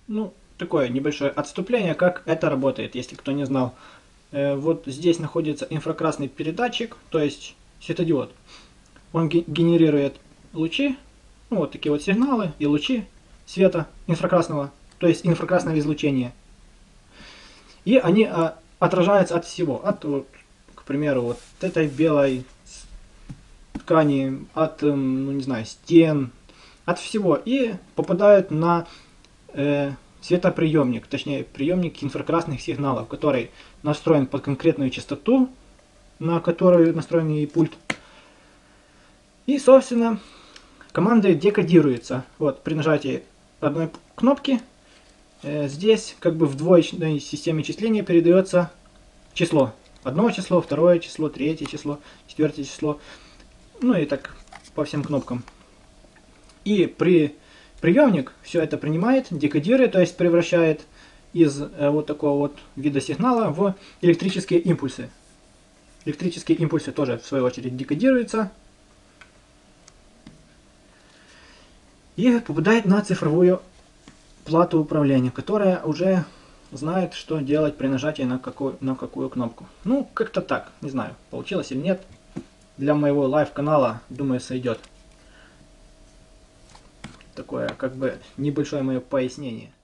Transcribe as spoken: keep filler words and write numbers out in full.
Ну, такое небольшое отступление, как это работает, если кто не знал. Э, вот здесь находится инфракрасный передатчик, то есть светодиод. Он генерирует лучи, ну вот такие вот сигналы и лучи света инфракрасного, то есть инфракрасного излучения. И они а, отражаются от всего, от, вот, к примеру, вот этой белой ткани, от, ну не знаю, стен, от всего. И попадают на э, светоприемник, точнее приемник инфракрасных сигналов, который настроен под конкретную частоту, на которую настроен и пульт. И, собственно, команда декодируется. Вот, при нажатии одной кнопки э, здесь как бы в двоичной системе числения передается число. Одно число, второе число, третье число, четвертое число. Ну и так по всем кнопкам. И при приемник все это принимает, декодирует, то есть превращает из э, вот такого вот вида сигнала в электрические импульсы. Электрические импульсы тоже в свою очередь декодируются и попадает на цифровую плату управления, которая уже знает, что делать при нажатии на какую, на какую кнопку. Ну, как-то так, не знаю, получилось или нет. Для моего лайв-канала, думаю, сойдет. Такое, как бы, небольшое мое пояснение.